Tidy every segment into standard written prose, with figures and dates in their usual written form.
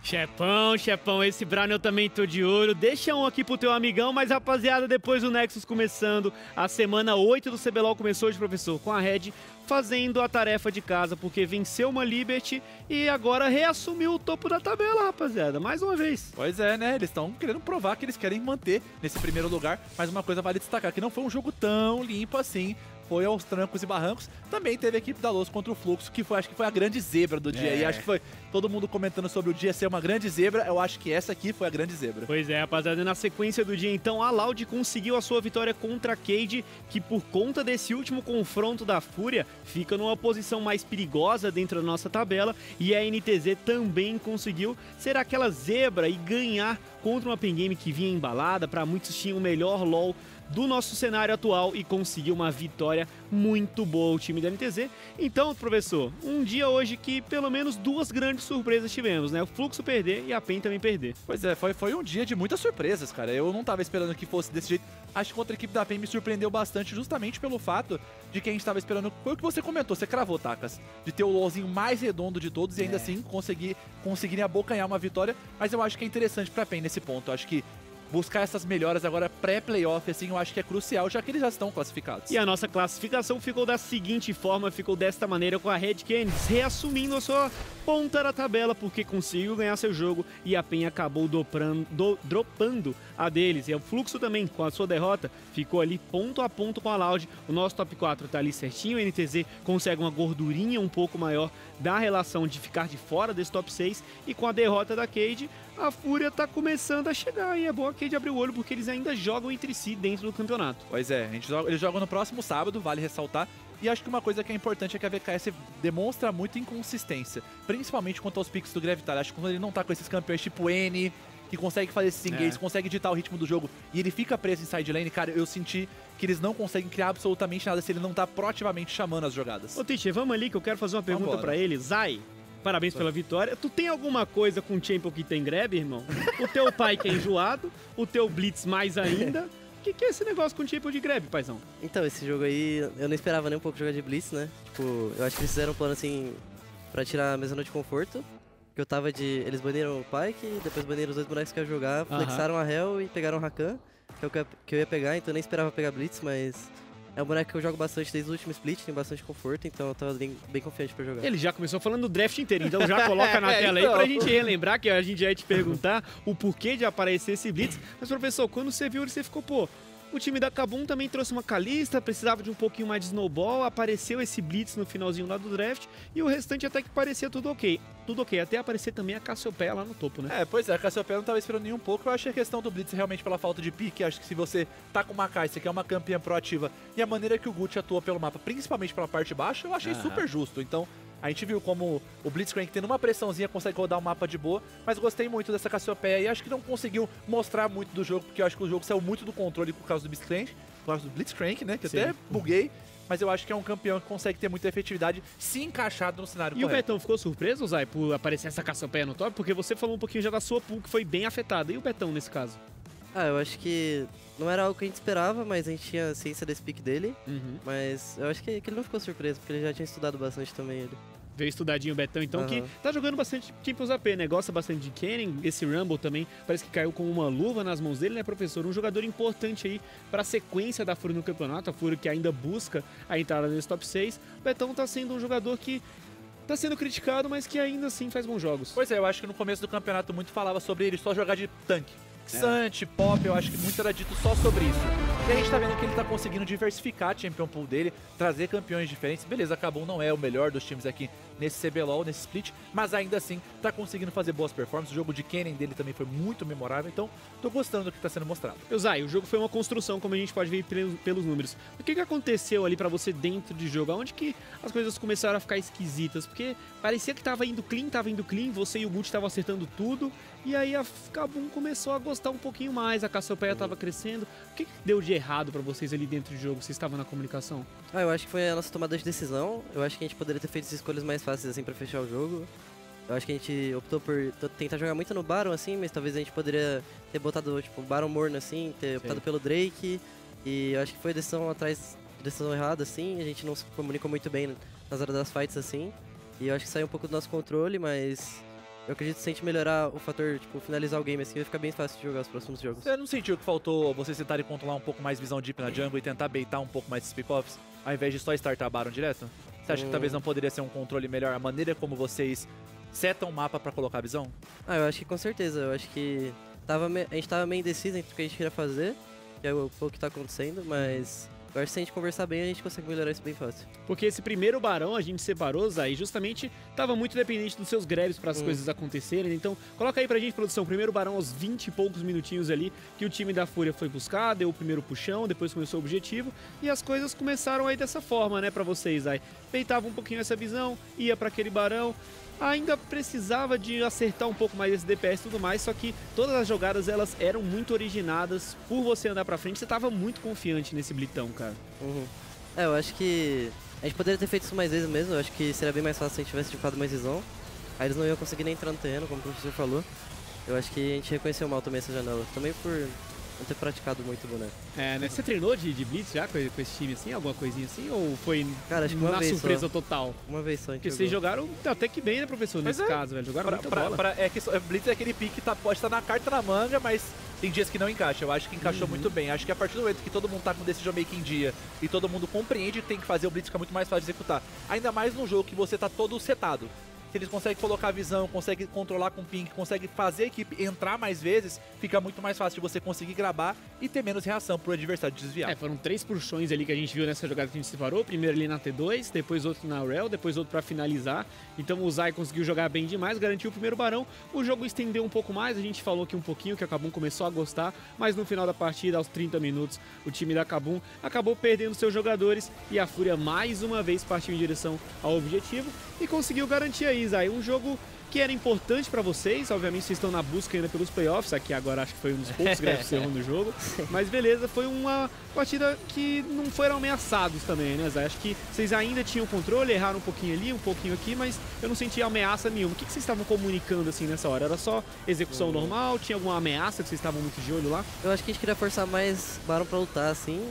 Chefão, esse Brown eu também tô de olho. Deixa um aqui pro teu amigão, mas rapaziada, depois do Nexus começando, a semana 8 do CBLOL começou hoje, professor, com a Red fazendo a tarefa de casa, porque venceu uma Liberty e agora reassumiu o topo da tabela, rapaziada, mais uma vez. Pois é, né? Eles estão querendo provar que eles querem manter nesse primeiro lugar, mas uma coisa vale destacar, que não foi um jogo tão limpo assim. Foi aos trancos e barrancos. Também teve a equipe da Loz contra o Fluxo, que acho que foi a grande zebra do dia. E acho que foi todo mundo comentando sobre o dia ser uma grande zebra. Eu acho que essa aqui foi a grande zebra. Pois é, rapaziada. Na sequência do dia, então, a Loud conseguiu a sua vitória contra a Cade, que por conta desse último confronto da Fúria, fica numa posição mais perigosa dentro da nossa tabela. E a NTZ também conseguiu ser aquela zebra e ganhar contra uma Pen Game que vinha embalada. Para muitos tinha o melhor LoL do nosso cenário atual e conseguiu uma vitória muito boa o time da NTZ. Então, professor, um dia hoje que pelo menos duas grandes surpresas tivemos, né? O Fluxo perder e a PEN também perder. Pois é, foi um dia de muitas surpresas, cara. Eu não tava esperando que fosse desse jeito. Acho que contra a equipe da PEN me surpreendeu bastante justamente pelo fato de que a gente tava esperando, foi o que você comentou, você cravou, Takas, de ter o LoLzinho mais redondo de todos e ainda assim conseguirem abocanhar uma vitória. Mas eu acho que é interessante pra PEN nesse ponto. Eu acho que buscar essas melhoras agora pré-playoff, assim, eu acho que é crucial, já que eles já estão classificados. E a nossa classificação ficou da seguinte forma, ficou desta maneira, com a Red Canids reassumindo a sua ponta da tabela, porque conseguiu ganhar seu jogo e a PEN acabou dropando a deles. E o Fluxo também, com a sua derrota, ficou ali ponto a ponto com a Loud. O nosso top 4 tá ali certinho, o NTZ consegue uma gordurinha um pouco maior da relação de ficar de fora desse top 6, e com a derrota da Cade, a Fúria tá começando a chegar, e é bom a Cade abrir o olho, porque eles ainda jogam entre si dentro do campeonato. Pois é, eles jogam no próximo sábado, vale ressaltar. E acho que uma coisa que é importante é que a VKS demonstra muita inconsistência, principalmente quanto aos picks do Gravitar. Acho que quando ele não tá com esses campeões tipo N, que consegue fazer esses engages, consegue ditar o ritmo do jogo, e ele fica preso em side lane, cara, eu senti que eles não conseguem criar absolutamente nada se ele não tá proativamente chamando as jogadas. Ô, Tiche, vamos ali que eu quero fazer uma pergunta pra ele. Zai, parabéns pela vitória. Tu tem alguma coisa com o Champion que tem grab, irmão? O teu pai que é enjoado, o teu Blitz mais ainda. O que é esse negócio com o Champion de grab, paizão? Então, esse jogo aí, eu não esperava nem um pouco jogar de Blitz, né? Tipo, eu acho que eles fizeram um plano assim pra tirar a minha zona de conforto. Que eu tava de... Eles baniram o Pyke, depois baniram os dois bonecos que eu ia jogar, flexaram a Hell e pegaram o Rakan, que é o que eu ia pegar, então eu nem esperava pegar Blitz, mas é um boneco que eu jogo bastante desde o último split, tem bastante conforto, então eu tava bem confiante pra jogar. Ele já começou falando do draft inteiro, então já coloca na tela aí pra gente relembrar, que a gente já ia te perguntar o porquê de aparecer esse Blitz. Mas, professor, quando você viu, você ficou, pô, o time da Kabum também trouxe uma Kalista, precisava de um pouquinho mais de snowball, apareceu esse Blitz no finalzinho lá do draft, e o restante até que parecia tudo ok. Tudo ok, até aparecer também a Cassiopeia lá no topo, né? Pois é, a Cassiopeia não tava esperando nem um pouco. Eu achei a questão do Blitz realmente pela falta de pique. Acho que se você tá com uma Kai'Sa, que é uma campeã proativa, e a maneira que o Gucci atua pelo mapa, principalmente pela parte baixa, eu achei super justo. Então, a gente viu como o Blitzcrank, tendo uma pressãozinha, consegue rodar um mapa de boa, mas gostei muito dessa Cassiopeia e acho que não conseguiu mostrar muito do jogo, porque eu acho que o jogo saiu muito do controle por causa do Blitzcrank, né, que até buguei, mas eu acho que é um campeão que consegue ter muita efetividade se encaixado no cenário correto. E o Betão ficou surpreso, Zay, por aparecer essa Cassiopeia no top? Porque você falou um pouquinho já da sua pool, que foi bem afetada. E o Betão nesse caso? Eu acho que não era algo que a gente esperava, mas a gente tinha ciência desse pick dele, mas eu acho que ele não ficou surpreso, porque ele já tinha estudado bastante também ele. Veio estudadinho o Betão, então, que tá jogando bastante Champions AP, né? Gosta bastante de Kennen, esse Rumble também parece que caiu com uma luva nas mãos dele, né, professor? Um jogador importante aí pra sequência da Fúria no campeonato, a Fúria que ainda busca a entrada nesse top 6. O Betão tá sendo um jogador que tá sendo criticado, mas que ainda assim faz bons jogos. Pois é, eu acho que no começo do campeonato muito falava sobre ele só jogar de tanque. Xante, Pop, eu acho que muito era dito só sobre isso. E a gente tá vendo que ele tá conseguindo diversificar a Champion Pool dele, trazer campeões diferentes. Beleza, a Kabum não é o melhor dos times aqui nesse CBLOL, nesse split, mas ainda assim tá conseguindo fazer boas performances. O jogo de Kennen dele também foi muito memorável, então tô gostando do que tá sendo mostrado. Zay, o jogo foi uma construção, como a gente pode ver pelos números. O que aconteceu ali pra você dentro de jogo? Onde que as coisas começaram a ficar esquisitas? Porque parecia que tava indo clean, você e o Gucci estavam acertando tudo, e aí a Kabum começou a gostar um pouquinho mais, a Cassiopeia tava crescendo. O que deu de errado pra vocês ali dentro de jogo? Vocês estavam na comunicação? Eu acho que foi a nossa tomada de decisão. Eu acho que a gente poderia ter feito as escolhas mais fáceis assim pra fechar o jogo. Eu acho que a gente optou por tentar jogar muito no Baron assim, mas talvez a gente poderia ter botado tipo Baron morno assim, ter optado pelo Drake. E eu acho que foi decisão errada assim, a gente não se comunicou muito bem nas horas das fights assim. E eu acho que saiu um pouco do nosso controle, mas eu acredito que se a gente melhorar o fator, tipo, finalizar o game assim, vai ficar bem fácil de jogar os próximos jogos. Você não sentiu que faltou vocês tentarem controlar um pouco mais visão deep na jungle e tentar baitar um pouco mais esses pick-offs, ao invés de só startar Baron direto? Você acha que talvez não poderia ser um controle melhor, a maneira como vocês setam o mapa pra colocar a visão? Eu acho que com certeza. Eu acho que a gente tava meio indeciso entre o que a gente queria fazer, que é o que tá acontecendo, mas eu acho que se a gente conversar bem, a gente consegue melhorar isso bem fácil. Porque esse primeiro barão a gente separou, Zay, justamente tava muito dependente dos seus grabs para as coisas acontecerem. Então, coloca aí pra gente, produção, primeiro barão aos 20 e poucos minutinhos ali, que o time da Fúria foi buscar, deu o primeiro puxão, depois começou o objetivo, e as coisas começaram aí dessa forma, né, pra vocês, Zay. Peitava um pouquinho essa visão, ia pra aquele barão, ainda precisava de acertar um pouco mais esse DPS e tudo mais, só que todas as jogadas elas eram muito originadas por você andar pra frente, você tava muito confiante nesse blitão, cara. Eu acho que a gente poderia ter feito isso mais vezes mesmo, eu acho que seria bem mais fácil se a gente tivesse ficado mais visão. Aí eles não iam conseguir nem entrar no terreno, como o professor falou. Eu acho que a gente reconheceu mal também essa janela, também por não ter praticado muito o boneco. Né? Você treinou de Blitz já com esse time assim, alguma coisinha assim, ou foi Cara, acho que uma vez surpresa só. total? Uma vez só a gente Porque vocês jogaram até que bem, né, professor, nesse caso, velho. Jogaram muita bola. Blitz é aquele pick que pode estar na carta na manga, mas tem dias que não encaixa. Eu acho que encaixou muito bem. Acho que a partir do momento que todo mundo tá com decision making em dia e todo mundo compreende que tem que fazer, o Blitz fica muito mais fácil de executar. Ainda mais num jogo que você tá todo setado. Se eles conseguem colocar a visão, conseguem controlar com o ping, conseguem fazer a equipe entrar mais vezes, fica muito mais fácil de você conseguir gravar e ter menos reação pro adversário desviar. Foram 3 puxões ali que a gente viu nessa jogada que a gente separou. Primeiro ali na T2, depois outro na Rel, depois outro pra finalizar. Então o Zay conseguiu jogar bem demais, garantiu o primeiro barão. O jogo estendeu um pouco mais, a gente falou aqui um pouquinho que a Kabum começou a gostar, mas no final da partida, aos 30 minutos, o time da Kabum acabou perdendo seus jogadores e a Fúria mais uma vez partiu em direção ao objetivo e conseguiu garantir aí, Zay, um jogo que era importante pra vocês. Obviamente vocês estão na busca ainda pelos playoffs, aqui agora acho que foi um dos poucos grabs que você errou no jogo, mas beleza, foi uma partida que não foram ameaçados também, né, Zay? Acho que vocês ainda tinham controle, erraram um pouquinho ali, um pouquinho aqui, mas eu não senti ameaça nenhuma. O que vocês estavam comunicando assim nessa hora? Era só execução normal? Tinha alguma ameaça que vocês estavam muito de olho lá? Eu acho que a gente queria forçar mais Baron pra lutar, assim,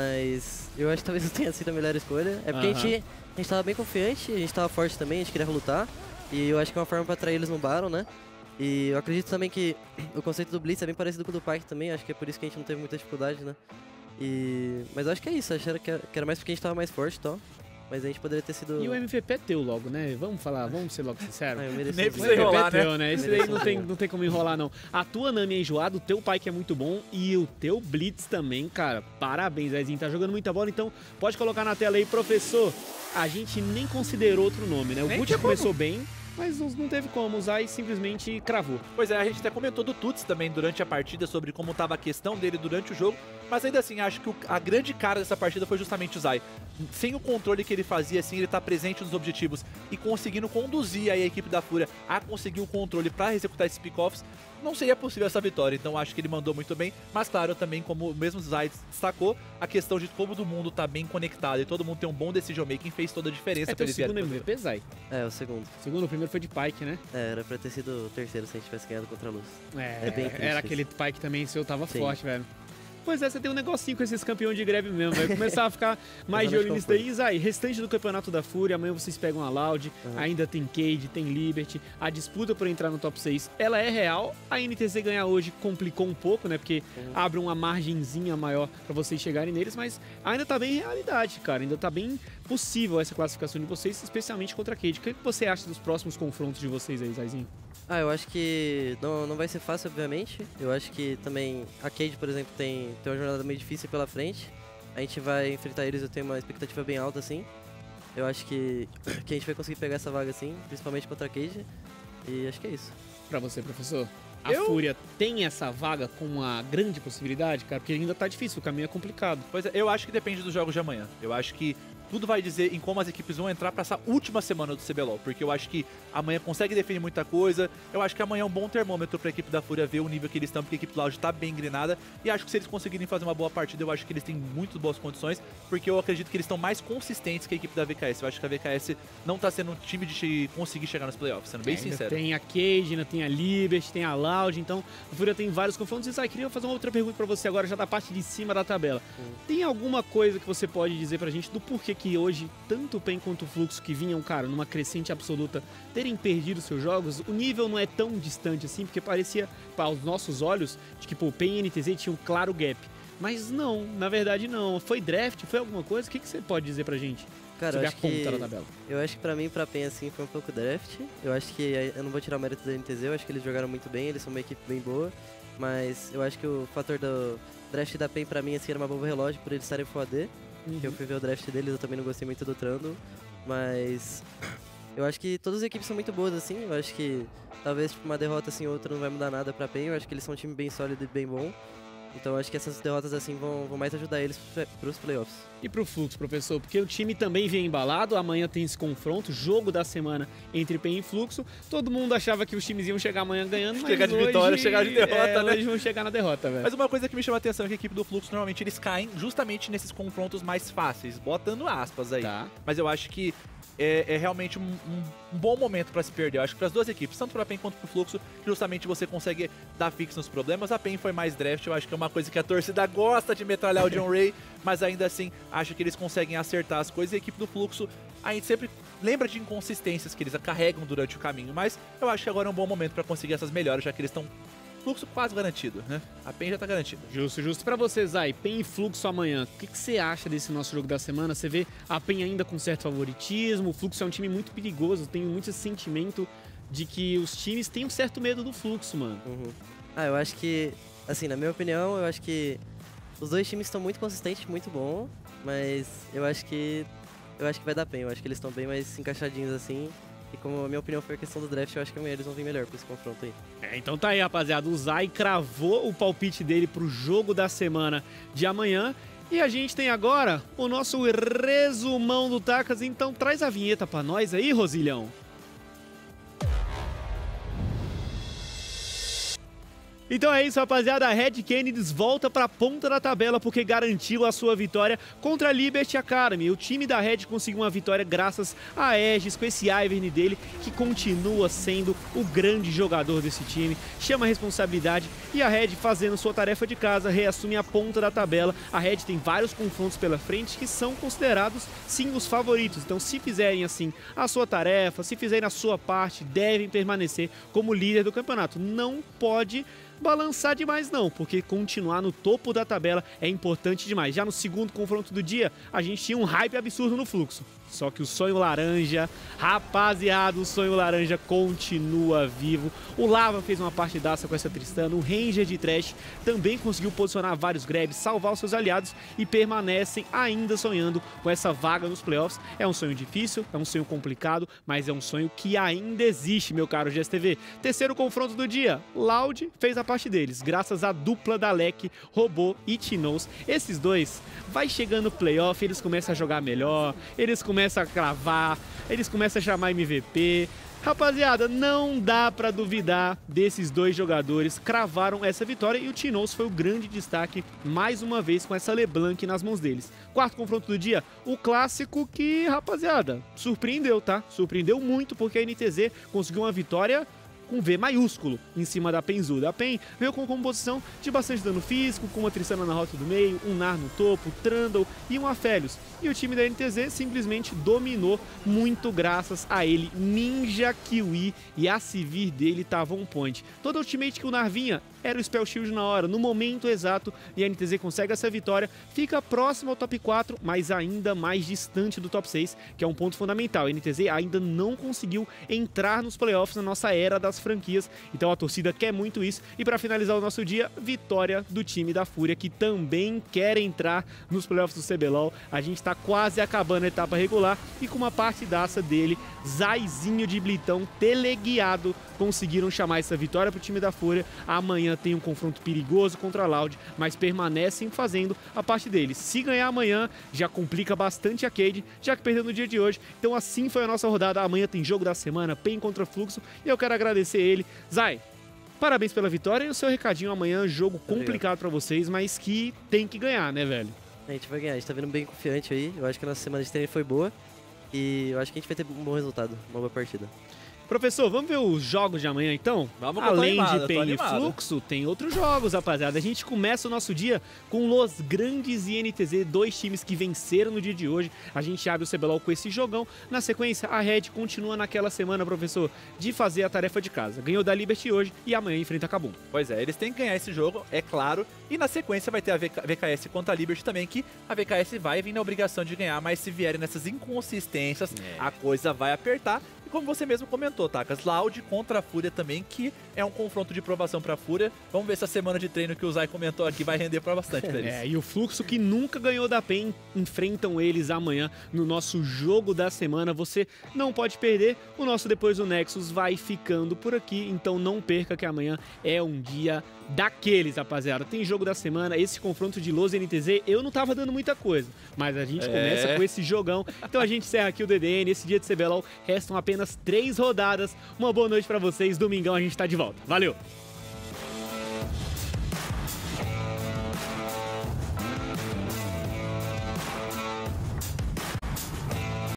mas eu acho que talvez não tenha sido a melhor escolha. É porque a gente tava bem confiante, a gente tava forte também, a gente queria lutar. E eu acho que é uma forma pra atrair eles no Baron, né? E eu acredito também que o conceito do Blitz é bem parecido com o do Pyke também, acho que é por isso que a gente não teve muita dificuldade, né? Mas eu acho que é isso, acho que era mais porque a gente tava mais forte e tal. Mas a gente poderia ter sido... E o MVP é teu logo, né? Vamos ser logo sinceros. Eu mereci. Nem precisa enrolar, né? Esse daí não tem como enrolar, não. A tua Nami é enjoada, o teu Pyke é muito bom e o teu Blitz também, cara. Parabéns, Zezinho. Tá jogando muita bola, então pode colocar na tela aí, professor. A gente nem considerou outro nome, né? O Gucci começou bem, mas não teve como usar e simplesmente cravou. Pois é, a gente até comentou do Tuts também durante a partida sobre como estava a questão dele durante o jogo, mas ainda assim, acho que a grande cara dessa partida foi justamente o Zay. Sem o controle que ele fazia, assim, ele tá presente nos objetivos e conseguindo conduzir aí a equipe da Fúria a conseguir o controle para executar esses pick-offs, não seria possível essa vitória. Então acho que ele mandou muito bem, mas claro, também como o mesmo Zay destacou, a questão de todo mundo tá bem conectado e todo mundo tem um bom decision making fez toda a diferença. Teu segundo MVP, Zay? O segundo. O primeiro foi de Pyke, né? Era pra ter sido o terceiro se a gente tivesse ganhado contra a Luz. Bem triste, era aquele Pyke também, seu tava forte, velho. Pois é, você tem um negocinho com esses campeões de greve mesmo, vai começar a ficar mais de olho nisso daí. Zay, restante do campeonato da Fúria, amanhã vocês pegam a Loud, ainda tem Cade, tem Liberty, a disputa por entrar no top 6, ela é real, a NTZ ganhar hoje complicou um pouco, né, porque abre uma margenzinha maior pra vocês chegarem neles, mas ainda tá bem realidade, cara, ainda tá bem possível essa classificação de vocês, especialmente contra a Cade. O que você acha dos próximos confrontos de vocês aí, Zayzinho? Eu acho que não vai ser fácil, obviamente. Eu acho que também a Cade, por exemplo, tem uma jornada meio difícil pela frente. A gente vai enfrentar eles, eu tenho uma expectativa bem alta, assim. Eu acho que a gente vai conseguir pegar essa vaga, assim, principalmente contra a Cade. E acho que é isso. Pra você, professor? A Fúria tem essa vaga com uma grande possibilidade, cara? Porque ainda tá difícil, o caminho é complicado. Pois é, eu acho que depende dos jogos de amanhã. Eu acho que tudo vai dizer em como as equipes vão entrar para essa última semana do CBLOL, porque eu acho que amanhã consegue definir muita coisa. Eu acho que amanhã é um bom termômetro para a equipe da Fúria ver o nível que eles estão, porque a equipe do Loud está bem engrenada, e acho que se eles conseguirem fazer uma boa partida, eu acho que eles têm muito boas condições, porque eu acredito que eles estão mais consistentes que a equipe da VKS. Eu acho que a VKS não tá sendo um time de conseguir chegar nos playoffs, sendo bem sincero. Tem a Cade, ainda tem a Liberty, tem a Loud, então a Fúria tem vários confrontos. E queria fazer uma outra pergunta para você agora, já da parte de cima da tabela. Tem alguma coisa que você pode dizer pra gente do porquê que hoje, tanto o PEN quanto o Fluxo, que vinham, cara, numa crescente absoluta, terem perdido seus jogos, o nível não é tão distante assim, porque parecia, aos nossos olhos, de que pô, o PEN e a NTZ tinham um claro gap. Mas não, na verdade não. Foi draft? Foi alguma coisa? O que você pode dizer pra gente? Cara, sobre eu a acho ponta da que, tabela. eu acho que pra mim, pra PEN, assim, foi um pouco draft. Eu acho que, eu não vou tirar o mérito da NTZ, eu acho que eles jogaram muito bem, eles são uma equipe bem boa. Mas eu acho que o fator do draft da PEN, pra mim, assim, era uma bomba relógio por eles estarem Full AD. Que eu fui ver o draft deles, eu também não gostei muito do Trundle. Mas eu acho que todas as equipes são muito boas, assim. Eu acho que talvez tipo, uma derrota assim ou outra não vai mudar nada pra PEN. Eu acho que eles são um time bem sólido e bem bom. Então eu acho que essas derrotas assim vão mais ajudar eles pros playoffs. E pro Fluxo, professor, porque o time também vem embalado, amanhã tem esse confronto, jogo da semana entre PEN e Fluxo. Todo mundo achava que os times iam chegar amanhã ganhando, mas chegar de hoje, vitória, chegar de derrota, né? Hoje vão chegar na derrota, velho. Mas uma coisa que me chama a atenção é que a equipe do Fluxo, normalmente, eles caem justamente nesses confrontos mais fáceis, botando aspas aí. Tá. Mas eu acho que é realmente um bom momento pra se perder. Eu acho que para as duas equipes, tanto pra PEN quanto pro Fluxo, justamente você consegue dar fix nos problemas. A PEN foi mais draft, eu acho que é uma coisa que a torcida gosta de metralhar o John Ray, mas ainda assim, acho que eles conseguem acertar as coisas. E a equipe do Fluxo, a gente sempre lembra de inconsistências que eles carregam durante o caminho, mas eu acho que agora é um bom momento pra conseguir essas melhoras, já que eles estão Fluxo quase garantido, né? A PEN já tá garantida. Justo, justo. Pra você, Zay, PEN e Fluxo amanhã, o que você acha desse nosso jogo da semana? Você vê a PEN ainda com certo favoritismo, o Fluxo é um time muito perigoso, tem muito esse sentimento de que os times têm um certo medo do Fluxo, mano. Eu acho que, assim, na minha opinião, eu acho que os dois times estão muito consistentes, muito bom, mas eu acho que vai dar PEN, eu acho que eles estão bem mais encaixadinhos assim. E como a minha opinião foi a questão do draft, eu acho que eles vão vir melhor pra esse confronto aí. Então tá aí, rapaziada. O Zay cravou o palpite dele pro jogo da semana de amanhã. E a gente tem agora o nosso resumão do Tacas. Então traz a vinheta pra nós aí, Rosilhão. Então é isso, rapaziada. A Red Canids volta pra ponta da tabela porque garantiu a sua vitória contra a Liberty Academy. O time da Red conseguiu uma vitória graças a Aegis, com esse Ivern dele, que continua sendo o grande jogador desse time. Chama a responsabilidade e a Red, fazendo sua tarefa de casa, reassume a ponta da tabela. A Red tem vários confrontos pela frente que são considerados, sim, os favoritos. Então, se fizerem, assim, a sua tarefa, se fizerem a sua parte, devem permanecer como líder do campeonato. Não pode balançar demais não, porque continuar no topo da tabela é importante demais. Já no segundo confronto do dia, a gente tinha um hype absurdo no Fluxo. Só que o Sonho Laranja, rapaziada, o Sonho Laranja continua vivo. O Lava fez uma partidaça com essa Tristana, o Ranger de Trash também conseguiu posicionar vários grabs, salvar os seus aliados e permanecem ainda sonhando com essa vaga nos playoffs. É um sonho difícil, é um sonho complicado, mas é um sonho que ainda existe, meu caro GSTV. Terceiro confronto do dia, Loud fez a parte deles, graças à dupla da Lek, Robô e Tinoz. Esses dois, vai chegando o playoff, eles começam a jogar melhor, eles começam a cravar, eles começam a chamar MVP. Rapaziada, não dá pra duvidar desses dois jogadores, cravaram essa vitória e o Tinoz foi o grande destaque, mais uma vez com essa LeBlanc nas mãos deles. Quarto confronto do dia, o clássico que, rapaziada, surpreendeu, tá? Surpreendeu muito porque a NTZ conseguiu uma vitória com V maiúsculo em cima da Penzuda. A Pen veio com composição de bastante dano físico, com uma Tristana na rota do meio, um Nar no topo, Trundle e um Aphelios. E o time da NTZ simplesmente dominou muito graças a ele. Ninja Kiwi e a Sivir dele estavam on point. Todo ultimate que o Nar vinha era o Spell Shield na hora, no momento exato, e a NTZ consegue essa vitória, fica próximo ao top 4, mas ainda mais distante do top 6, que é um ponto fundamental. A NTZ ainda não conseguiu entrar nos playoffs na nossa era das franquias, então a torcida quer muito isso. E para finalizar o nosso dia, vitória do time da Fúria, que também quer entrar nos playoffs do CBLOL. A gente está quase acabando a etapa regular e com uma partidaça dele, Zaizinho de Blitão teleguiado, conseguiram chamar essa vitória para o time da Fúria. Amanhã tem um confronto perigoso contra a Loud, mas permanecem fazendo a parte deles. Se ganhar amanhã, já complica bastante a Cade, já que perdeu no dia de hoje. Então assim foi a nossa rodada. Amanhã tem jogo da semana, PEN contra Fluxo, e eu quero agradecer ele. Zay, parabéns pela vitória e o seu recadinho amanhã, jogo complicado para vocês, mas que tem que ganhar, né, velho? A gente vai ganhar, a gente tá vindo bem confiante aí. Eu acho que a nossa semana de treino foi boa e eu acho que a gente vai ter um bom resultado, uma boa partida. Professor, vamos ver os jogos de amanhã, então? Vamos, além de PN Fluxo, tem outros jogos, rapaziada. A gente começa o nosso dia com Los Grandes e NTZ, 2 times que venceram no dia de hoje. A gente abre o CBLOL com esse jogão. Na sequência, a Red continua naquela semana, professor, de fazer a tarefa de casa. Ganhou da Liberty hoje e amanhã enfrenta a Kabum. Pois é, eles têm que ganhar esse jogo, é claro. E na sequência vai ter a VKS contra a Liberty também, que a VKS vai vir na obrigação de ganhar, mas se vierem nessas inconsistências, a coisa vai apertar. Como você mesmo comentou, Takas, Loud contra a Fúria também, que é um confronto de provação pra Fúria. Vamos ver se a semana de treino que o Zay comentou aqui vai render pra bastante pra eles. E o Fluxo, que nunca ganhou da PEN, enfrentam eles amanhã no nosso jogo da semana. Você não pode perder. O nosso Depois do Nexus vai ficando por aqui, então não perca que amanhã é um dia daqueles, rapaziada. Tem jogo da semana, esse confronto de Los NTZ, eu não tava dando muita coisa, mas a gente começa com esse jogão. Então a gente encerra aqui o DDN, esse dia de CBLOL, restam apenas 3 rodadas. Uma boa noite pra vocês, domingão a gente tá de volta. Valeu!